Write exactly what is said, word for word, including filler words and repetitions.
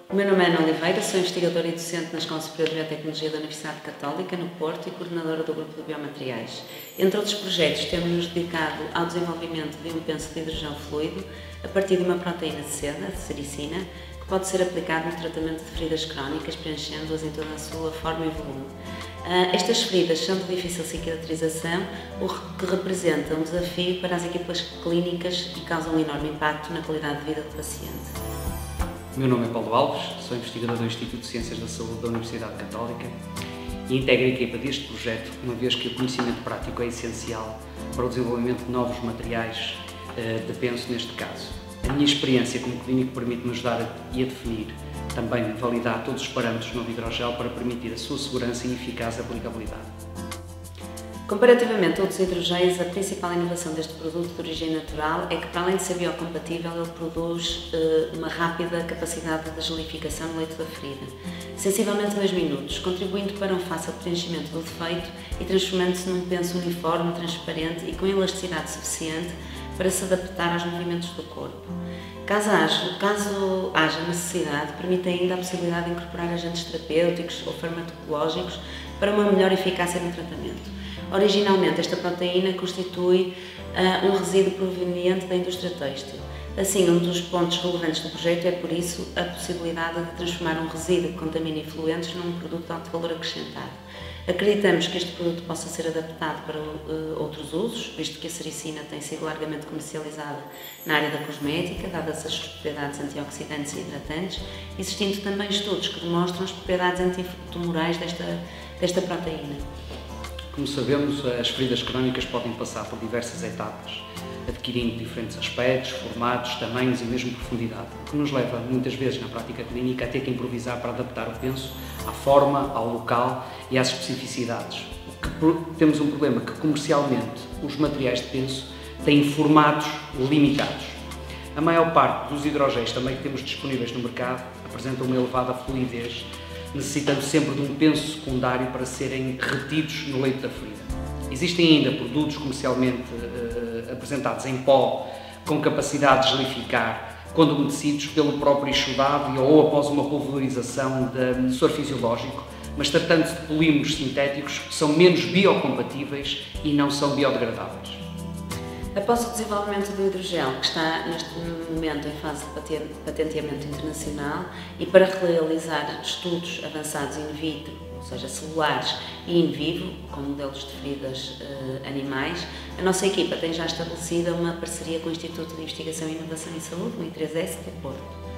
O meu nome é Ana Oliveira, sou investigadora e docente na Escola Superior de Biotecnologia da Universidade Católica, no Porto, e coordenadora do Grupo de Biomateriais. Entre outros projetos, temos-nos dedicado ao desenvolvimento de um penso de hidrogel fluido a partir de uma proteína de seda, de sericina, que pode ser aplicado no tratamento de feridas crónicas, preenchendo-as em toda a sua forma e volume. Estas feridas são de difícil cicatrização, o que representa um desafio para as equipas clínicas e causa um enorme impacto na qualidade de vida do paciente. O meu nome é Paulo Alves, sou investigador do Instituto de Ciências da Saúde da Universidade Católica e integro a equipa deste projeto, uma vez que o conhecimento prático é essencial para o desenvolvimento de novos materiais de penso neste caso. A minha experiência como clínico permite-me ajudar a, e a definir, também validar todos os parâmetros do novo hidrogel para permitir a sua segurança e eficaz aplicabilidade. Comparativamente a outros hidrogéis, a principal inovação deste produto de origem natural é que, para além de ser biocompatível, ele produz uh, uma rápida capacidade de gelificação no leito da ferida, sensivelmente dois minutos, contribuindo para um fácil preenchimento do defeito e transformando-se num penso uniforme, transparente e com elasticidade suficiente para se adaptar aos movimentos do corpo. Caso haja, caso haja necessidade, permite ainda a possibilidade de incorporar agentes terapêuticos ou farmacológicos para uma melhor eficácia no tratamento. Originalmente, esta proteína constitui uh, um resíduo proveniente da indústria têxtil. Assim, um dos pontos relevantes do projeto é, por isso, a possibilidade de transformar um resíduo que contamina efluentes num produto de alto valor acrescentado. Acreditamos que este produto possa ser adaptado para uh, outros usos, visto que a sericina tem sido largamente comercializada na área da cosmética, dadas as suas propriedades antioxidantes e hidratantes, existindo também estudos que demonstram as propriedades antitumorais desta, desta proteína. Como sabemos, as feridas crónicas podem passar por diversas etapas, adquirindo diferentes aspectos, formatos, tamanhos e mesmo profundidade, o que nos leva, muitas vezes, na prática clínica, a ter que improvisar para adaptar o penso à forma, ao local e às especificidades. O que temos um problema que, comercialmente, os materiais de penso têm formatos limitados. A maior parte dos hidrogéis também que temos disponíveis no mercado apresentam uma elevada fluidez, necessitando sempre de um penso secundário para serem retidos no leito da ferida. Existem ainda produtos comercialmente uh, apresentados em pó com capacidade de gelificar quando umedecidos pelo próprio exudado ou após uma pulverização de soro fisiológico, mas tratando-se de polímeros sintéticos, são menos biocompatíveis e não são biodegradáveis. Após o desenvolvimento do hidrogel, que está neste momento em fase de patenteamento internacional, e para realizar estudos avançados in vitro, ou seja, celulares e in vivo, com modelos de feridas uh, animais, a nossa equipa tem já estabelecida uma parceria com o Instituto de Investigação e Inovação em Saúde, o I três S, do Porto.